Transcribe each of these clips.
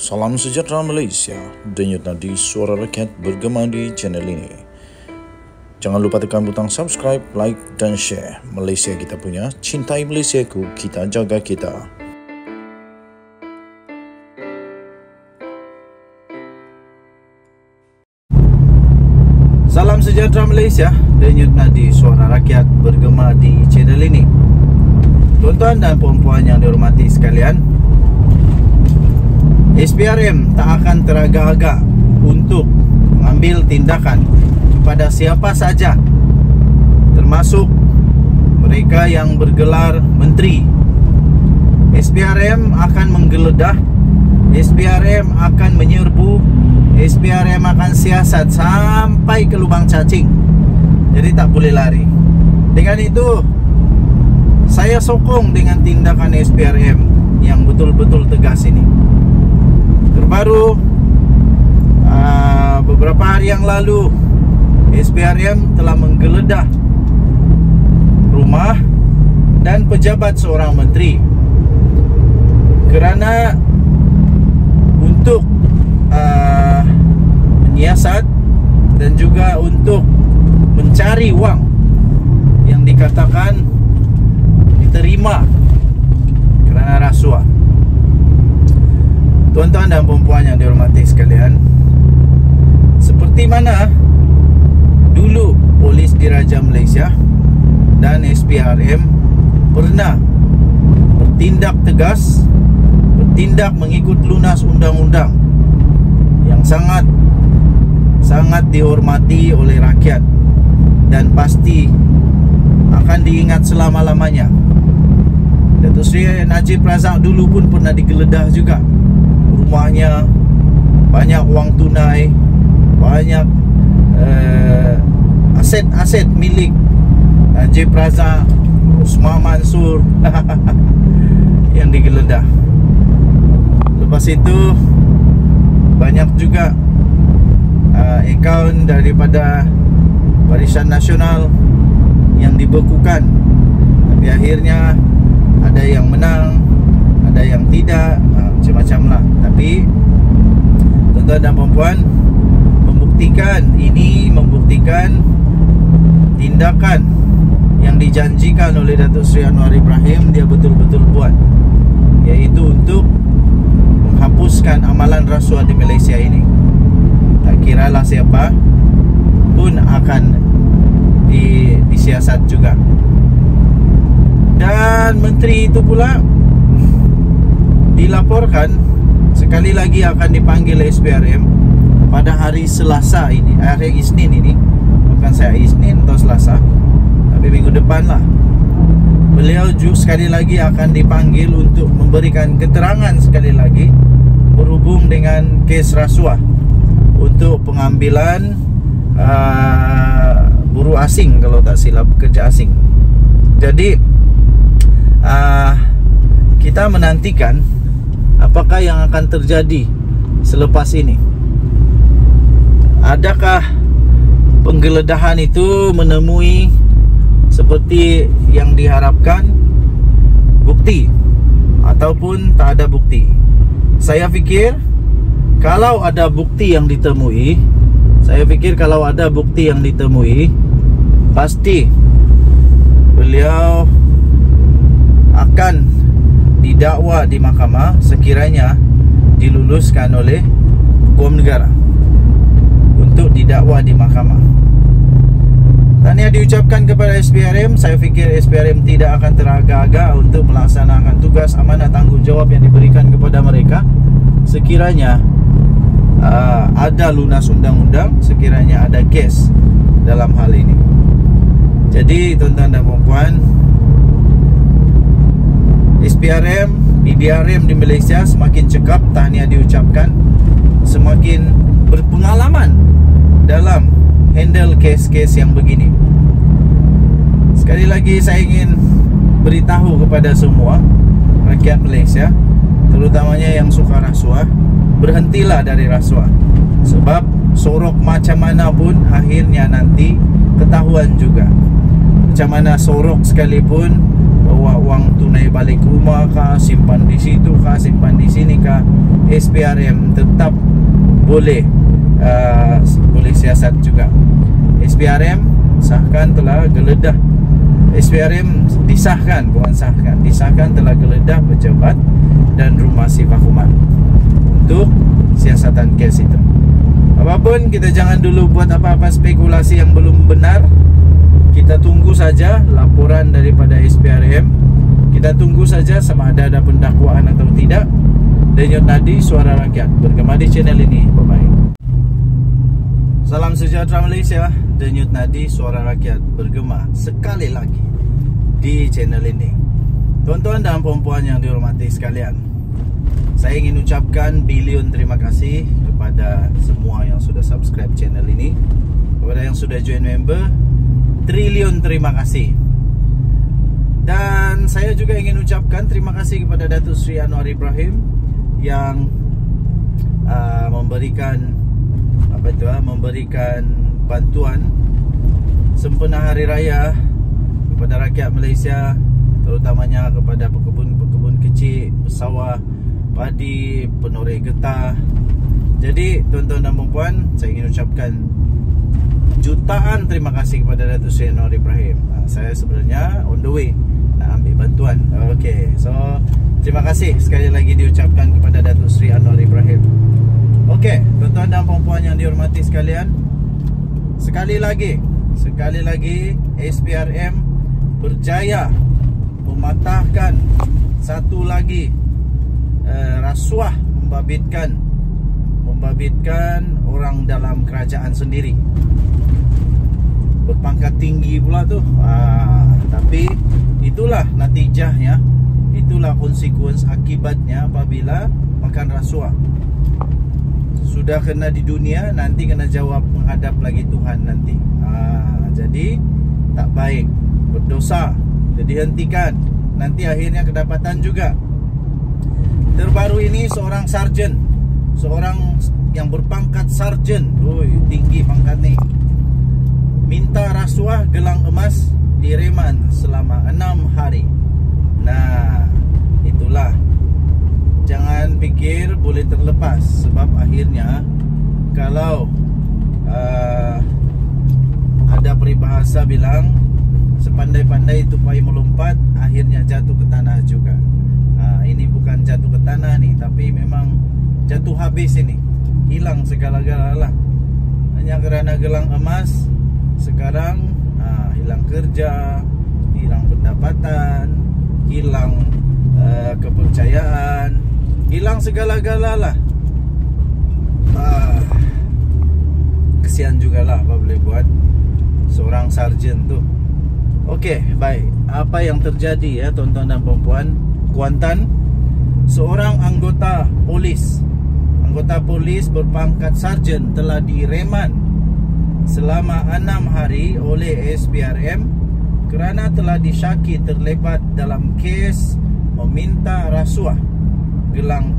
Salam sejahtera Malaysia, denyut nadi suara rakyat bergema di channel ini. Jangan lupa tekan butang subscribe, like dan share. Malaysia kita punya, cintai Malaysiaku, kita jaga kita. Salam sejahtera Malaysia, denyut nadi suara rakyat bergema di channel ini. Tuan-tuan dan puan-puan yang dihormati sekalian, SPRM tak akan teragak-agak untuk mengambil tindakan kepada siapa saja, termasuk mereka yang bergelar menteri. SPRM akan menggeledah, SPRM akan menyerbu, SPRM akan siasat sampai ke lubang cacing. Jadi tak boleh lari. Dengan itu, saya sokong dengan tindakan SPRM yang betul-betul tegas ini. Terbaru beberapa hari yang lalu, SPRM telah menggeledah rumah dan pejabat seorang menteri kerana untuk menyiasat dan juga untuk mencari wang yang dikatakan diterima kerana rasuah. Tuan-tuan dan puan-puan yang dihormati sekalian, seperti mana dulu Polis Diraja Malaysia dan SPRM pernah bertindak tegas, bertindak mengikut lunas undang-undang yang sangat dihormati oleh rakyat dan pasti akan diingat selama-lamanya. Datuk Seri Najib Razak dulu pun pernah digeledah juga. Rumahnya banyak wang tunai, banyak aset-aset milik Najib Razak, Osman Mansur yang digeledah. Lepas itu banyak juga akaun daripada Barisan Nasional yang dibekukan. Tapi akhirnya ada yang menang, ada yang tidak, macam-macam lah. Tapi tuan-tuan dan puan-puan, membuktikan tindakan yang dijanjikan oleh Datuk Seri Anwar Ibrahim dia betul-betul buat, iaitu untuk menghapuskan amalan rasuah di Malaysia ini. Tak kiralah siapa pun akan disiasat juga. Dan menteri itu pula dilaporkan sekali lagi akan dipanggil SPRM pada hari Selasa ini, hari Isnin ini. Bukan saya Isnin atau Selasa, tapi minggu depan lah. Beliau juga sekali lagi akan dipanggil untuk memberikan keterangan sekali lagi berhubung dengan kes rasuah untuk pengambilan buruh asing, kalau tak silap, pekerja asing. Jadi kita menantikan apakah yang akan terjadi selepas ini. Adakah penggeledahan itu menemui seperti yang diharapkan bukti ataupun tak ada bukti? Saya fikir kalau ada bukti yang ditemui, pasti beliau akan didakwa di mahkamah sekiranya diluluskan oleh hukum negara untuk didakwa di mahkamah. Tahniah diucapkan kepada SPRM. Saya fikir SPRM tidak akan teragak-agak untuk melaksanakan tugas amanah tanggungjawab yang diberikan kepada mereka sekiranya ada lunas undang-undang, sekiranya ada kes dalam hal ini. Jadi tuan-tuan dan puan-puan, SPRM, BBRM di Malaysia semakin cekap, tahniah diucapkan, semakin berpengalaman dalam handle kes-kes yang begini. Sekali lagi saya ingin beritahu kepada semua rakyat Malaysia, terutamanya yang suka rasuah, berhentilah dari rasuah. Sebab sorok macam mana pun akhirnya nanti ketahuan juga. Macam mana sorok sekalipun, bawa wang tunai balik rumah kah, simpan di situ kah, simpan di sini kah, SPRM tetap boleh siasat juga. SPRM sahkan telah geledah. SPRM disahkan, bukan sahkan, disahkan telah geledah pejabat dan rumah sifat hukuman untuk siasatan kes itu. Apapun, kita jangan dulu buat apa-apa spekulasi yang belum benar. Kita tunggu saja laporan daripada SPRM. Kita tunggu saja sama ada pendakwaan atau tidak. Denyut nadi suara rakyat bergema di channel ini. Bye-bye. Salam sejahtera Malaysia. Denyut nadi suara rakyat bergema sekali lagi di channel ini. Tuan-tuan dan puan-puan yang dihormati sekalian, saya ingin ucapkan bilion terima kasih kepada semua yang sudah subscribe channel ini. Kepada yang sudah join member, triliun terima kasih. Dan saya juga ingin ucapkan terima kasih kepada Datuk Seri Anwar Ibrahim yang memberikan bantuan sempena Hari Raya kepada rakyat Malaysia, terutamanya kepada pekebun-pekebun kecil, pesawah, padi, penoreh getah. Jadi tuan-tuan dan puan, saya ingin ucapkan jutaan terima kasih kepada Datuk Seri Anwar Ibrahim. Saya sebenarnya on the way nak ambil bantuan. Okey, so terima kasih sekali lagi diucapkan kepada Datuk Seri Anwar Ibrahim. Okey, tuan-tuan dan puan-puan yang dihormati sekalian, sekali lagi SPRM berjaya mematahkan satu lagi rasuah membabitkan orang dalam kerajaan sendiri, berpangkat tinggi pula tu. Tapi itulah natijahnya, itulah konsekuensi akibatnya apabila makan rasuah. Sudah kena di dunia, nanti kena jawab menghadap lagi Tuhan nanti. Jadi tak baik, berdosa, jadi hentikan. Nanti akhirnya kedapatan juga. Terbaru ini seorang sarjan, seorang yang berpangkat sarjan, tinggi pangkat ni, minta rasuah gelang emas di reman selama 6 hari. Nah, itulah, jangan fikir boleh terlepas. Sebab akhirnya kalau ada peribahasa bilang sepandai-pandai tupai melompat, akhirnya jatuh ke tanah juga. Ini bukan jatuh ke tanah nih, tapi memang jatuh habis ini. Hilang segala-galanya. Hanya kerana gelang emas, sekarang hilang kerja, hilang pendapatan, hilang kepercayaan, hilang segala-galanya. Kesian jugalah apa boleh buat seorang sarjan tu. Okey, baik. Apa yang terjadi ya tuan-tuan dan puan-puan? Kuantan, seorang anggota polis berpangkat sarjan telah direman selama 6 hari oleh SPRM kerana telah disyaki terlibat dalam kes meminta rasuah gelang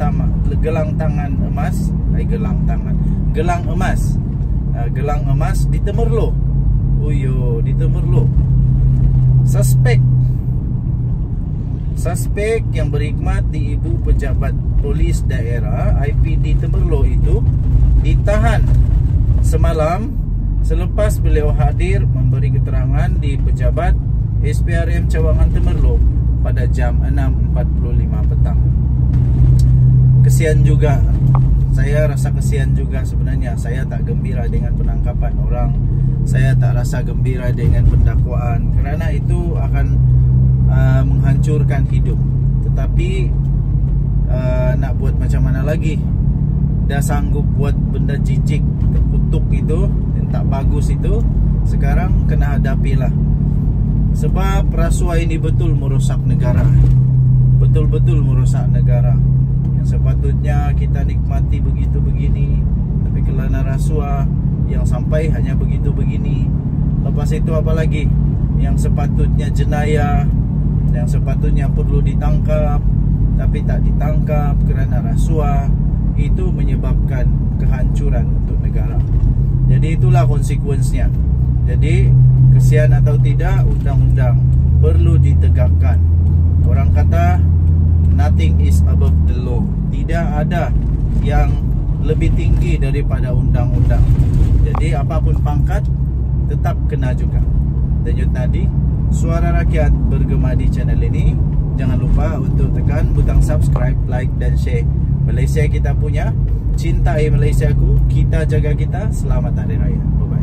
emas di Temerloh. Di Temerloh. Suspek yang berkhidmat di Ibu Pejabat Polis Daerah IPD Temerloh itu ditahan semalam selepas beliau hadir memberi keterangan di Pejabat SPRM Cawangan Temerloh pada jam 6.45 petang. Kesian juga. Saya rasa kesian juga sebenarnya. Saya tak gembira dengan penangkapan orang. Saya tak rasa gembira dengan pendakwaan, kerana itu akan menghancurkan hidup. Tetapi nak buat macam mana lagi? Dah sanggup buat benda jijik, terkutuk itu, yang tak bagus itu, sekarang kena hadapilah. Sebab rasuah ini betul merosak negara. Betul-betul merosak negara. Yang sepatutnya kita nikmati begitu begini, tapi kerana rasuah yang sampai hanya begitu begini. Lepas itu apa lagi? Yang sepatutnya jenayah, yang sepatutnya perlu ditangkap tapi tak ditangkap kerana rasuah, itu menyebabkan kehancuran untuk negara. Jadi itulah konsekuensinya. Jadi kesian atau tidak, undang-undang perlu ditegakkan. Orang kata nothing is above the law. Tidak ada yang lebih tinggi daripada undang-undang. Jadi apapun pangkat tetap kena juga. Denyut nadi, suara rakyat bergema di channel ini. Jangan lupa untuk tekan butang subscribe, like dan share. Malaysia kita punya, cintai Malaysiaku, kita jaga kita. Selamat Hari Raya. Bye bye.